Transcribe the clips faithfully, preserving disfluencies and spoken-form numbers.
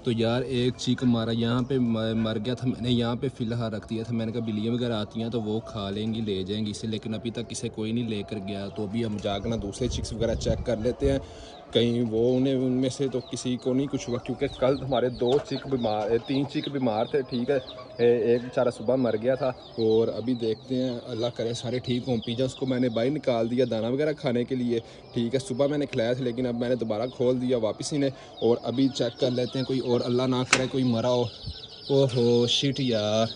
तो यार एक चीक मारा यहाँ पे मर गया था, मैंने यहाँ पे फ़िलहाल रख दिया था। मैंने कहा बिल्लियाँ वगैरह आती हैं तो वो खा लेंगी, ले जाएंगी इसे, लेकिन अभी तक इसे कोई नहीं लेकर गया। तो अभी हम जाकर ना दूसरे चिक्स वगैरह चेक कर लेते हैं, कहीं वो उन्हें उनमें से तो किसी को नहीं कुछ हुआ, क्योंकि कल हमारे दो चिक बीमार तीन चिक बीमार थे, ठीक है। एक बेचारा सुबह मर गया था और अभी देखते हैं, अल्लाह करे सारे ठीक हों। पिज़्ज़ा उसको मैंने बाहर निकाल दिया दाना वगैरह खाने के लिए, ठीक है। सुबह मैंने खिलाया था लेकिन अब मैंने दोबारा खोल दिया वापस इन्हें, और अभी चेक कर लेते हैं कोई और, अल्लाह ना करे कोई मरा हो। ओहो शिट यार,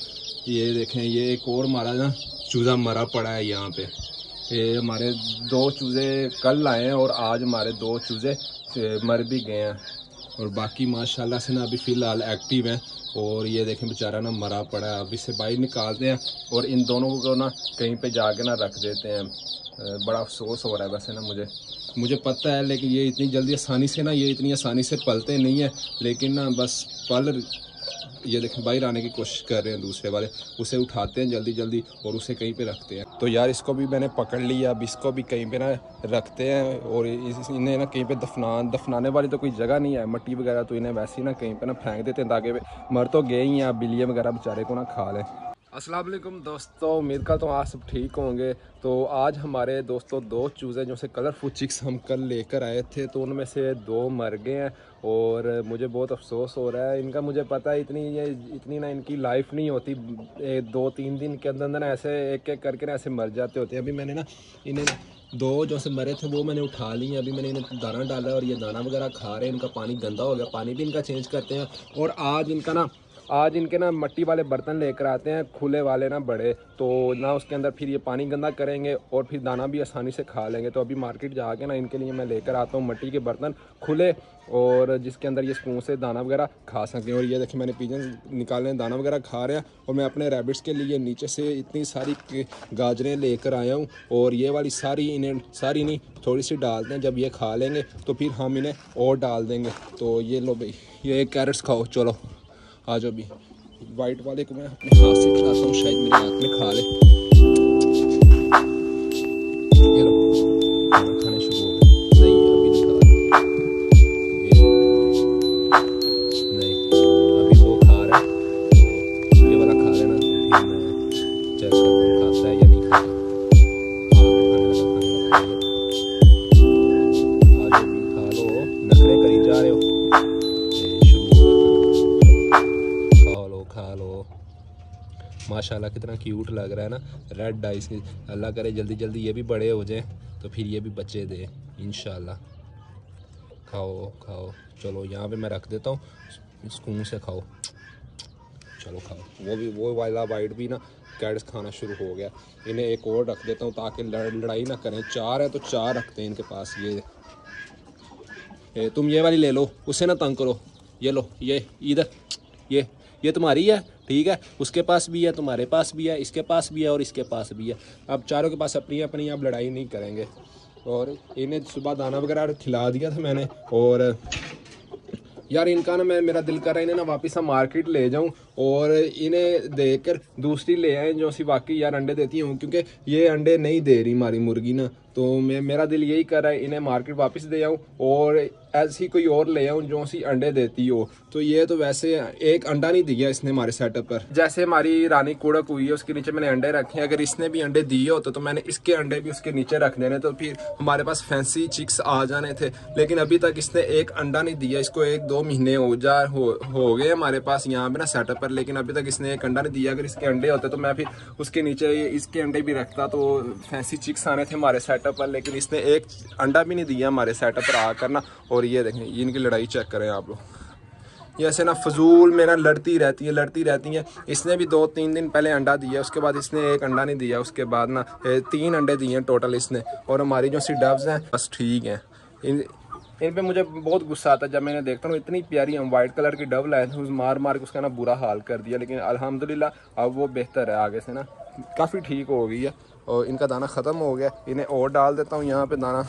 ये देखें ये एक और मारा ना चूज़ा मरा पड़ा है यहाँ पे। ये हमारे दो चूज़े कल आए हैं और आज हमारे दो चूज़े मर भी गए हैं, और बाकी माशाल्लाह से ना अभी फ़िलहाल एक्टिव हैं। और ये देखें बेचारा ना मरा पड़ा है, अभी से बाहर निकालते हैं और इन दोनों को ना कहीं पे जाके ना रख देते हैं। बड़ा अफसोस हो रहा है वैसे ना मुझे मुझे पता है, लेकिन ये इतनी जल्दी आसानी से ना ये इतनी आसानी से पलते नहीं है, लेकिन ना बस पल ये देखें बाहर आने की कोशिश कर रहे हैं दूसरे वाले। उसे उठाते हैं जल्दी जल्दी और उसे कहीं पे रखते हैं। तो यार इसको भी मैंने पकड़ लिया, अब इसको भी कहीं पे ना रखते हैं और इस इन्हें ना कहीं पे दफना दफनाने वाली तो कोई जगह नहीं है, मिट्टी वगैरह तो इन्हें वैसे ही ना कहीं पे ना फेंक देते हैं ताकि मर तो गए ही हैं, बिल्लियाँ वगैरह बेचारे को ना खा लें। अस्सलाम वालेकुम दोस्तों, उम्मीद करता हूँ आप सब ठीक होंगे। तो आज हमारे दोस्तों दो चूज़े जो से कलरफुल चिक्स हम कल लेकर आए थे, तो उनमें से दो मर गए हैं और मुझे बहुत अफसोस हो रहा है इनका। मुझे पता है इतनी ये इतनी ना इनकी लाइफ नहीं होती, दो तीन दिन के अंदर अंदर ना ऐसे एक एक करके ना ऐसे मर जाते होते हैं। अभी मैंने ना इन्हें दो जो से मरे थे वो मैंने उठा ली हैं, अभी मैंने इन्हें दाना डाला है और ये दाना वगैरह खा रहे हैं। इनका पानी गंदा हो गया, पानी भी इनका चेंज करते हैं। और आज इनका ना आज इनके ना मिट्टी वाले बर्तन लेकर आते हैं, खुले वाले ना बड़े, तो ना उसके अंदर फिर ये पानी गंदा करेंगे और फिर दाना भी आसानी से खा लेंगे। तो अभी मार्केट जाके ना इनके लिए मैं लेकर आता हूँ मिट्टी के बर्तन खुले, और जिसके अंदर ये स्पून से दाना वगैरह खा सकें। और ये देखिए मैंने पिजन निकाले दाना वगैरह खा रहे हैं, और मैं अपने रैबिट्स के लिए नीचे से इतनी सारी गाजरें लेकर आया हूँ, और ये वाली सारी इन्हें सारी नहीं थोड़ी सी डालते हैं, जब ये खा लेंगे तो फिर हम इन्हें और डाल देंगे। तो ये लो भाई, ये कैरेट्स खाओ, चलो आ जाओ। भी वाइट वाले को मैं अपने हाथ से खिलाता हूँ, शायद मेरे हाथ में खा ले। ये लो खाने शुरू हो गए। नहीं अभी नहीं खा रहा, ये नहीं अभी वो खा रहा है, तो ये वाला खा लेना, फिर मैं चेक करता हूँ खाता है या नहीं खाता। आज भी खा लो, नखरे करी जा रहे हो, खा लो। माशाल्लाह कितना क्यूट लग रहा है ना, रेड डाइस। अल्लाह करे जल्दी जल्दी ये भी बड़े हो जाए तो फिर ये भी बच्चे दे इंशाल्लाह। खाओ खाओ, चलो यहाँ पे मैं रख देता हूँ, सुकून से खाओ, चलो खाओ। वो भी वो वाला वाइट भी ना कैट्स खाना शुरू हो गया, इन्हें एक और रख देता हूँ ताकि लड़ाई ना करें। चार है तो चार रखते हैं इनके पास। ये, ये तुम ये वाली ले लो, उसे ना तंग करो। ये लो, ये इधर, ये ये तुम्हारी है, ठीक है। उसके पास भी है, तुम्हारे पास भी है, इसके पास भी है और इसके पास भी है। अब चारों के पास अपनी अपनी, अब लड़ाई नहीं करेंगे। और इन्हें सुबह दाना वगैरह खिला दिया था मैंने, और यार इनका ना मैं मेरा दिल कर रहा है इन्हें ना वापस हम मार्केट ले जाऊं और इन्हें देकर दूसरी ले आए जो सी वाकई यार अंडे देती हूँ, क्योंकि ये अंडे नहीं दे रही हमारी मुर्गी ना। तो मैं मेरा दिल यही कर रहा है इन्हें मार्केट वापस दे आऊँ और ऐसी कोई और ले आऊँ जो सी अंडे देती हो। तो ये तो वैसे एक अंडा नहीं दिया इसने हमारे सेटअप पर। जैसे हमारी रानी कुड़क हुई है उसके नीचे मैंने अंडे रखे हैं, अगर इसने भी अंडे दिए होते तो मैंने इसके अंडे भी उसके नीचे रख देने, तो फिर हमारे पास फैंसी चिक्स आ जाने थे। लेकिन अभी तक इसने एक अंडा नहीं दिया। इसको एक दो महीने हो जा हो, हो गए हमारे पास यहाँ पे ना सेटअप पर, लेकिन अभी तक इसने एक अंडा नहीं दिया। अगर इसके अंडे होते तो मैं फिर उसके नीचे इसके अंडे भी रखता, तो फैंसी चिक्स आने थे हमारे सेटअप पर। लेकिन इसने एक अंडा भी नहीं दिया हमारे सेटअप पर आकर ना। और ये देखें इनकी लड़ाई चेक करें आप लोग, ये ऐसे ना फजूल में ना लड़ती रहती है लड़ती रहती है। इसने भी दो तीन दिन पहले अंडा दिया, उसके बाद इसने एक अंडा नहीं दिया, उसके बाद ना तीन अंडे दिए हैं टोटल इसने। और हमारी जो सी डव्स हैं बस ठीक हैं। इन इन पे मुझे बहुत गुस्सा आता है जब मैंने देखता हूँ इतनी प्यारी हम वाइट कलर की डव लाए थे, उस मार मार के उसका ना बुरा हाल कर दिया। लेकिन अल्हम्दुलिल्लाह अब वो बेहतर है, आगे से ना काफ़ी ठीक हो गई है। और इनका दाना ख़त्म हो गया, इन्हें और डाल देता हूँ यहाँ पे दाना।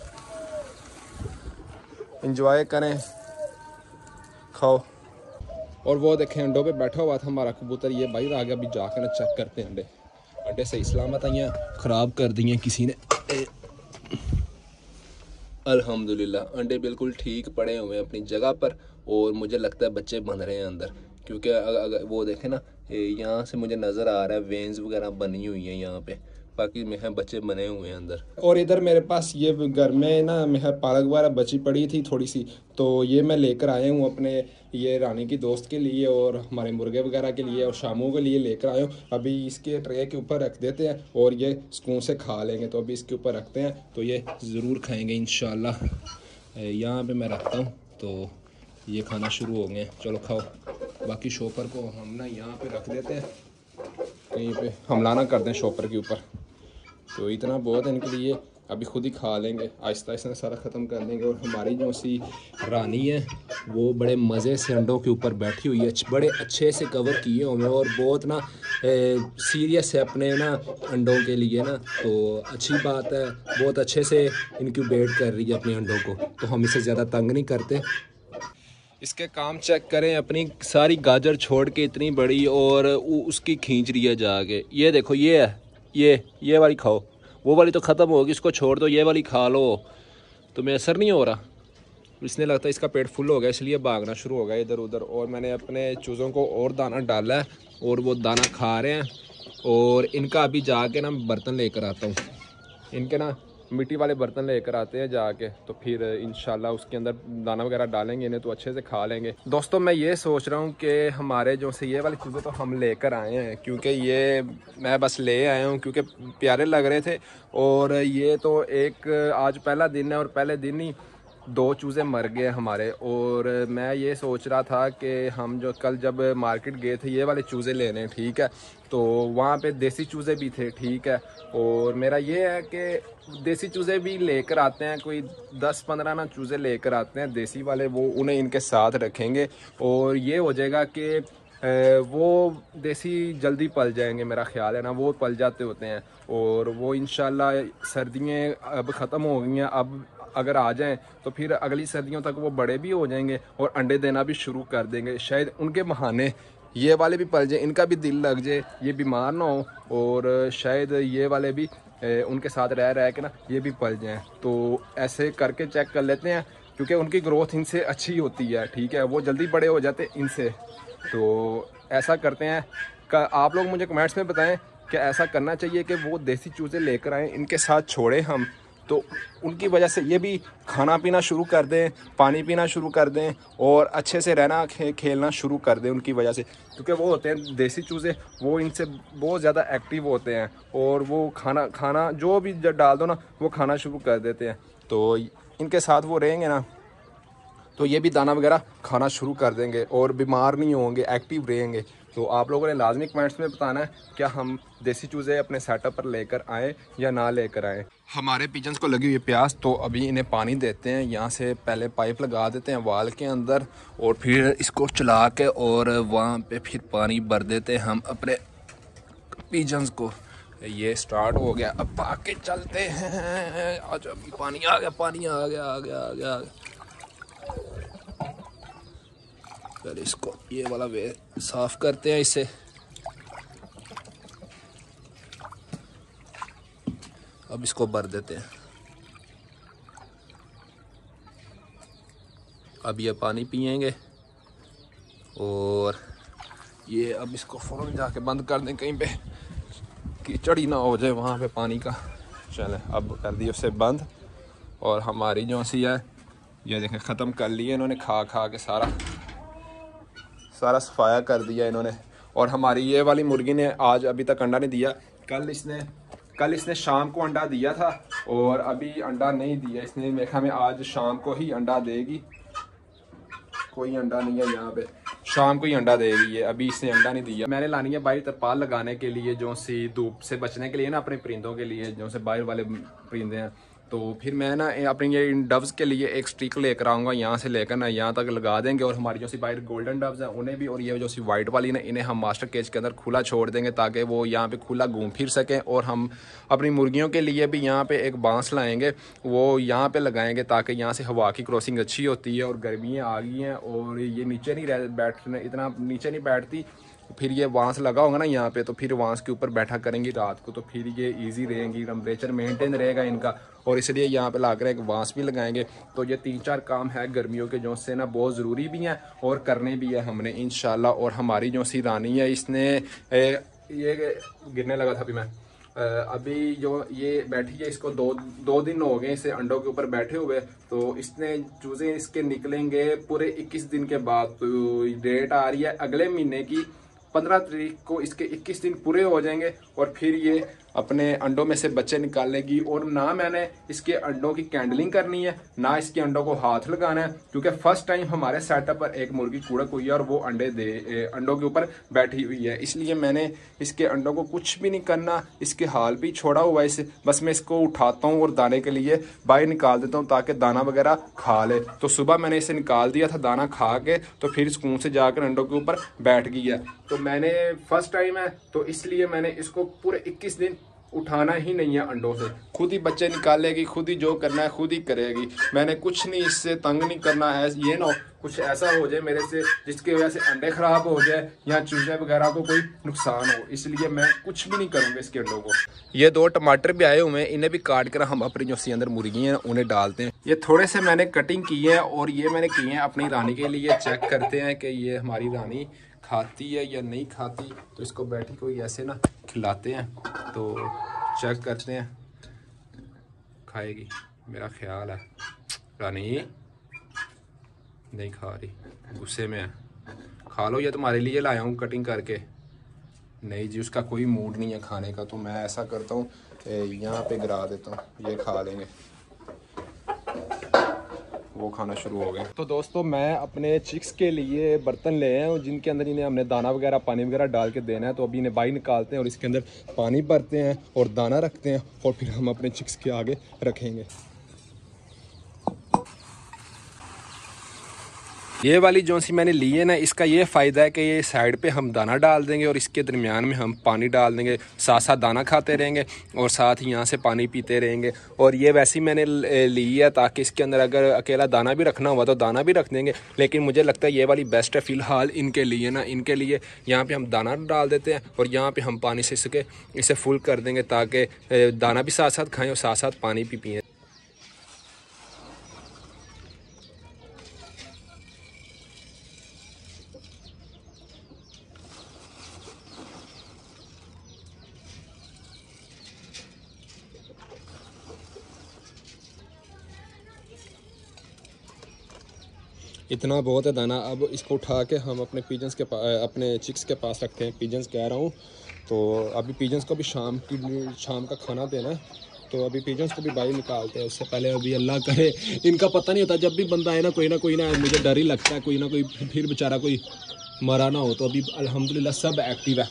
इंजॉय करें, खाओ। और वो देखें अंडों पे बैठा हुआ था हमारा कबूतर, ये बाहर आ गया। अभी जाकर ना चेक करते हैं अंडे। अंडे सही सलामत आई हैं, ख़राब कर दिए किसी ने। अल्हम्दुलिल्लाह अंडे बिल्कुल ठीक पड़े हुए हैं अपनी जगह पर, और मुझे लगता है बच्चे बन रहे हैं अंदर, क्योंकि अगर, अगर वो देखें ना, यहाँ से मुझे नज़र आ रहा है वेन्स वगैरह बनी हुई हैं यहाँ पे, बाकी मेरे बच्चे बने हुए हैं अंदर। और इधर मेरे पास ये घर में ना मेरे पालक वगैरह बची पड़ी थी थोड़ी सी, तो ये मैं लेकर आया हूँ अपने ये रानी की दोस्त के लिए और हमारे मुर्गे वगैरह के लिए और शामों के लिए लेकर आया हूँ। अभी इसके ट्रे के ऊपर रख देते हैं और ये सुकून से खा लेंगे, तो अभी इसके ऊपर रखते हैं तो ये ज़रूर खाएँगे इंशाल्लाह। यहाँ पर मैं रखता हूँ तो ये खाना शुरू हो गए, चलो खाओ। बाकी शॉपर को हम ना यहाँ पे रख देते हैं, कहीं पे हमला ना कर दें शॉपर के ऊपर। तो इतना बहुत है इनके लिए, अभी खुद ही खा लेंगे, आहिस्ता आहिस्ता सारा ख़त्म कर देंगे। और हमारी जो सी रानी है वो बड़े मज़े से अंडों के ऊपर बैठी हुई है, बड़े अच्छे से कवर किए हुए और बहुत ना सीरियस है अपने ना अंडों के लिए ना, तो अच्छी बात है, बहुत अच्छे से इनक्यूबेट कर रही है अपने अंडों को, तो हम इसे ज़्यादा तंग नहीं करते। इसके काम चेक करें, अपनी सारी गाजर छोड़ के इतनी बड़ी और उसकी खींच रही है जाके। ये देखो ये है, ये ये वाली खाओ, वो वाली तो ख़त्म होगी, इसको छोड़ दो, ये वाली खा लो। तो मैं असर नहीं हो रहा, इसने लगता है इसका पेट फुल हो गया इसलिए भागना शुरू हो गया इधर उधर। और मैंने अपने चूज़ों को और दाना डाला है और वो दाना खा रहे हैं। और इनका अभी जाके ना बर्तन लेकर आता हूँ, इनके ना मिट्टी वाले बर्तन लेकर आते हैं जाके, तो फिर इंशाल्लाह उसके अंदर दाना वगैरह डालेंगे इन्हें, तो अच्छे से खा लेंगे। दोस्तों मैं ये सोच रहा हूँ कि हमारे जो से ये वाली चीज़ें तो हम लेकर आए हैं, क्योंकि ये मैं बस ले आया हूँ क्योंकि प्यारे लग रहे थे। और ये तो एक आज पहला दिन है और पहले दिन ही दो चूज़े मर गए हमारे। और मैं ये सोच रहा था कि हम जो कल जब मार्केट गए थे ये वाले चूज़े लेने, ठीक है, तो वहाँ पे देसी चूज़े भी थे, ठीक है। और मेरा ये है कि देसी चूज़े भी लेकर आते हैं, कोई दस पंद्रह ना चूज़े लेकर आते हैं देसी वाले, वो उन्हें इनके साथ रखेंगे और ये हो जाएगा कि वो देसी जल्दी पल जाएंगे, मेरा ख्याल है ना, वो पल जाते होते हैं। और वो इंशाल्लाह सर्दियाँ अब ख़त्म हो गई हैं, अब अगर आ जाएं तो फिर अगली सर्दियों तक वो बड़े भी हो जाएंगे और अंडे देना भी शुरू कर देंगे। शायद उनके बहाने ये वाले भी पल जाए, इनका भी दिल लग जाए, ये बीमार ना हो, और शायद ये वाले भी ए, उनके साथ रह रह के ना ये भी पल जाएं। तो ऐसे करके चेक कर लेते हैं, क्योंकि उनकी ग्रोथ इनसे अच्छी होती है, ठीक है, वो जल्दी बड़े हो जाते इनसे। तो ऐसा करते हैं, का आप लोग मुझे कमेंट्स में बताएं कि ऐसा करना चाहिए कि वो देसी चूज़े लेकर आएँ, इनके साथ छोड़ें हम, तो उनकी वजह से ये भी खाना पीना शुरू कर दें, पानी पीना शुरू कर दें और अच्छे से रहना खे, खेलना शुरू कर दें उनकी वजह से। क्योंकि वो होते हैं देसी चूज़े, वो इनसे बहुत ज़्यादा एक्टिव होते हैं और वो खाना खाना जो भी डाल दो ना वो खाना शुरू कर देते हैं। तो इनके साथ वो रहेंगे ना तो ये भी दाना वगैरह खाना शुरू कर देंगे और बीमार नहीं होंगे, एक्टिव रहेंगे। तो आप लोगों ने लाजमी कमेंट्स में बताना है क्या हम देसी चूज़े अपने सेटअप पर लेकर आएँ या ना लेकर आएँ। हमारे पिजन्स को लगी हुई प्यास, तो अभी इन्हें पानी देते हैं। यहाँ से पहले पाइप लगा देते हैं वाल के अंदर और फिर इसको चला के और वहाँ पे फिर पानी भर देते हैं हम अपने पिजन्स को। ये स्टार्ट हो गया, अब आके चलते हैं। आज अभी पानी आ गया, पानी आ गया आ गया आ गया, आ गया। फिर इसको ये वाला वे साफ करते हैं इससे। अब इसको भर देते हैं। अब ये पानी पिएंगे और ये अब इसको फ़ौरन जाके बंद कर दें, कहीं पे कीचड़ ही ना हो जाए वहाँ पे पानी का। चलें अब कर दिए उससे बंद। और हमारी जो सी है ये देखें ख़त्म कर लिए इन्होंने, खा खा के सारा सारा सफाया कर दिया इन्होंने। और हमारी ये वाली मुर्गी ने आज अभी तक अंडा नहीं दिया। कल इसने कल इसने शाम को अंडा दिया था और अभी अंडा नहीं दिया इसने। मेरे ख्याल में आज शाम को ही अंडा देगी। कोई अंडा नहीं है यहाँ पे, शाम को ही अंडा देगी ये, अभी इसने अंडा नहीं दिया। मैंने लानी है बाहर तरपाल लगाने के लिए, जो सी धूप से बचने के लिए ना, अपने परिंदों के लिए, जो से बाहर वाले परिंदे हैं। तो फिर मैं ना अपने ये इन डव्स के लिए एक स्टिक लेकर आऊँगा, यहाँ से लेकर ना यहाँ तक लगा देंगे। और हमारी जो सी बाहर गोल्डन डव्स हैं उन्हें भी, और ये जो सी वाइट वाली ना, इन्हें हम मास्टर केज के अंदर खुला छोड़ देंगे ताकि वो यहाँ पे खुला घूम फिर सकें। और हम अपनी मुर्गियों के लिए भी यहाँ पे एक बांस लाएंगे, वो यहाँ पे लगाएंगे ताकि यहाँ से हवा की क्रॉसिंग अच्छी होती है। और गर्मियाँ आ गई हैं और ये नीचे नहीं रह बैठ इतना नीचे नहीं बैठती, फिर ये वांस लगा होगा ना यहाँ पे, तो फिर वांस के ऊपर बैठा करेंगी रात को, तो फिर ये इजी रहेंगी, टेम्परेचर मेंटेन रहेगा इनका। और इसलिए यहाँ पे लाकर एक वांस भी लगाएंगे। तो ये तीन चार काम है गर्मियों के जो से ना बहुत ज़रूरी भी हैं और करने भी है हमने इंशाल्लाह। और हमारी जो सी रानी है इसने ए, ये गिरने लगा था अभी मैं अभी जो ये बैठी है, इसको दो दो दिन हो गए इसे अंडों के ऊपर बैठे हुए। तो इसने चूजे इसके निकलेंगे पूरे इक्कीस दिन के बाद। तो डेट आ रही है अगले महीने की पंद्रह तारीख को, इसके इक्कीस दिन पूरे हो जाएंगे और फिर ये अपने अंडों में से बच्चे निकालेगी। और ना मैंने इसके अंडों की कैंडलिंग करनी है, ना इसके अंडों को हाथ लगाना है, क्योंकि फर्स्ट टाइम हमारे सेटअप पर एक मुर्गी कूड़क हुई है और वो अंडे दे अंडों के ऊपर बैठी हुई है। इसलिए मैंने इसके अंडों को कुछ भी नहीं करना, इसके हाल भी छोड़ा हुआ है इसे। बस मैं इसको उठाता हूँ और दाने के लिए बाहर निकाल देता हूँ ताकि दाना वगैरह खा ले। तो सुबह मैंने इसे निकाल दिया था दाना खा के, तो फिर स्कून से जाकर अंडों के ऊपर बैठ गई है। तो मैंने फर्स्ट टाइम है तो इसलिए मैंने इसको पूरे इक्कीस दिन उठाना ही नहीं है अंडों से। खुद ही बच्चे निकालेगी, खुद ही जो करना है खुद ही करेगी। मैंने कुछ नहीं इससे तंग नहीं करना है। ये ना कुछ ऐसा हो जाए मेरे से जिसकी वजह से अंडे खराब हो जाए या चूजे वगैरह को कोई नुकसान हो, इसलिए मैं कुछ भी नहीं करूँगा इसके अंडों को। ये दो टमाटर भी आए हुए हैं, इन्हें भी काट कर हम अपनी जो सी अंदर मुर्गी हैं उन्हें डालते हैं। ये थोड़े से मैंने कटिंग की है और ये मैंने की है अपनी रानी के लिए। चेक करते हैं कि ये हमारी रानी खाती है या नहीं खाती। तो इसको बैठी कोई ऐसे ना खिलाते हैं, तो चेक करते हैं। खाएगी मेरा ख्याल है। रानी नहीं खा रही, गुस्से में है। खा लो, ये तुम्हारे लिए लाया हूँ कटिंग करके। नहीं जी, उसका कोई मूड नहीं है खाने का। तो मैं ऐसा करता हूँ यहाँ पे गिरा देता हूँ, ये खा लेंगे। वो खाना शुरू हो गए। तो दोस्तों मैं अपने चिक्स के लिए बर्तन ले आए हूँ जिनके अंदर इन्हें हमने दाना वगैरह पानी वगैरह डाल के देना है। तो अभी इन्हें बाहर निकालते हैं और इसके अंदर पानी भरते हैं और दाना रखते हैं और फिर हम अपने चिक्स के आगे रखेंगे। ये वाली जो सी मैंने ली है ना, इसका ये फ़ायदा है कि ये साइड पे हम दाना डाल देंगे और इसके दरमियान में हम पानी डाल देंगे। साथ साथ दाना खाते रहेंगे और साथ ही यहाँ से पानी पीते रहेंगे। और ये वैसे ही मैंने ली है ताकि इसके अंदर अगर अकेला दाना भी रखना हुआ तो दाना भी रख देंगे। लेकिन मुझे लगता है ये वाली बेस्ट है फ़िलहाल इनके लिए ना। इनके लिए यहाँ पर हम दाना डाल देते हैं और यहाँ पर हम पानी से इसके इसे फुल कर देंगे ताकि दाना भी साथ साथ खाएँ और साथ साथ पानी भी पिएँ। इतना बहुत है दाना। अब इसको उठा के हम अपने पिजन्स के पास, अपने चिक्स के पास रखते हैं। पिजन्स कह रहा हूँ, तो अभी पिजन्स को भी शाम की शाम का खाना देना है। तो अभी पिजन्स को भी बाहर निकालते हैं। उससे पहले अभी अल्लाह करे, इनका पता नहीं होता, जब भी बंदा आए ना कोई ना कोई ना, मुझे डर ही लगता है कोई ना कोई फिर बेचारा कोई मरा ना हो। तो अभी अल्हम्दुलिल्लाह सब एक्टिव है,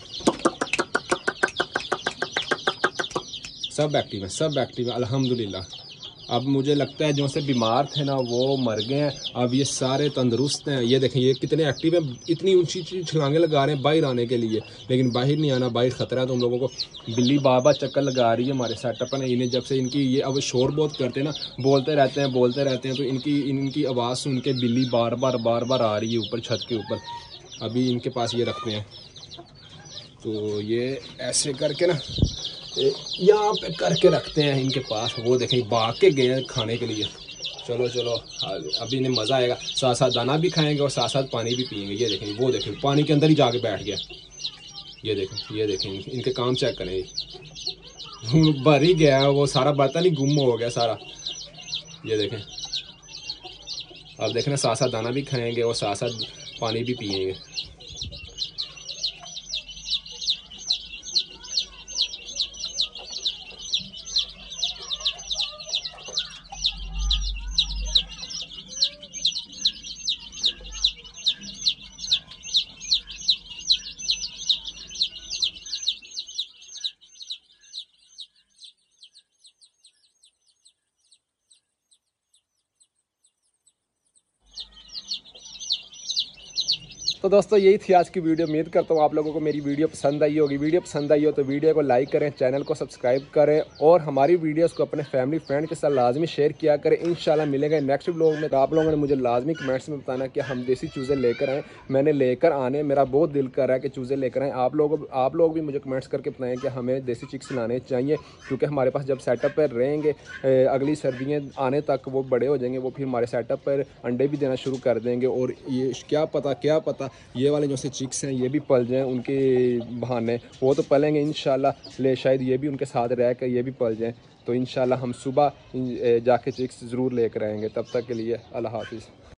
सब एक्टिव है, सब एक्टिव है अल्हम्दुलिल्लाह। अब मुझे लगता है जो से बीमार थे ना वो मर गए हैं, अब ये सारे तंदुरुस्त हैं। ये देखें ये कितने एक्टिव हैं, इतनी ऊंची ऊंची छलांगे लगा रहे हैं बाहर आने के लिए, लेकिन बाहर नहीं आना, बाहर ख़तरा है तुम लोगों को। बिल्ली बाबा चक्कर लगा रही है हमारे सेटअप में। इन्हें जब से इनकी ये अब शोर बहुत करते हैं ना, बोलते रहते हैं बोलते रहते हैं, तो इनकी इनकी आवाज़ सुन के बिल्ली बार बार बार बार आ रही है ऊपर छत के ऊपर। अभी इनके पास ये रखते हैं, तो ये ऐसे करके ना यहाँ पे करके रखते हैं इनके पास। वो देखें भाग के गए हैं खाने के लिए। चलो चलो अभी इन्हें मज़ा आएगा, साथ साथ दाना भी खाएंगे और साथ साथ पानी भी पिएंगे। ये देखें, वो देखें पानी के अंदर ही जाके बैठ गया। ये देखें, ये देखें इनके काम चेक करें, भर ही गया वो सारा बर्तन ही गुम हो गया सारा। ये देखें, अब देखना साथ साथ दाना भी खाएंगे और साथ साथ पानी भी पिएंगे। तो दोस्तों यही थी आज की वीडियो। उम्मीद करता हूँ आप लोगों को मेरी वीडियो पसंद आई होगी। वीडियो पसंद आई हो तो वीडियो को लाइक करें, चैनल को सब्सक्राइब करें और हमारी वीडियोस को अपने फैमिली फ्रेंड के साथ लाजमी शेयर किया करें। इंशाल्लाह मिलेंगे नेक्स्ट व्लॉग में। तो आप लोगों ने मुझे लाजमी कमेंट्स में बताना कि हम देसी चूज़े लेकर आएँ। मैंने लेकर आने, मेरा बहुत दिल कर रहा है कि चूज़े लेकर आएँ। आप लोग आप लोग भी मुझे कमेंट्स करके बताएं कि हमें देसी चिक्स लाने चाहिए, क्योंकि हमारे पास जब सेटअप पर रहेंगे अगली सर्दियाँ आने तक वो बड़े हो जाएंगे, वो फिर हमारे सेटअप पर अंडे भी देना शुरू कर देंगे। और ये क्या पता क्या पता ये वाले जो से चिक्स हैं ये भी पल जाएं उनके बहाने। वो तो पलेंगे इंशाल्लाह, ले शायद ये भी उनके साथ रह कर ये भी पल जाएं। तो इंशाल्लाह हम सुबह जाके चिक्स ज़रूर लेकर आएंगे। तब तक के लिए अल्लाह हाफिज़।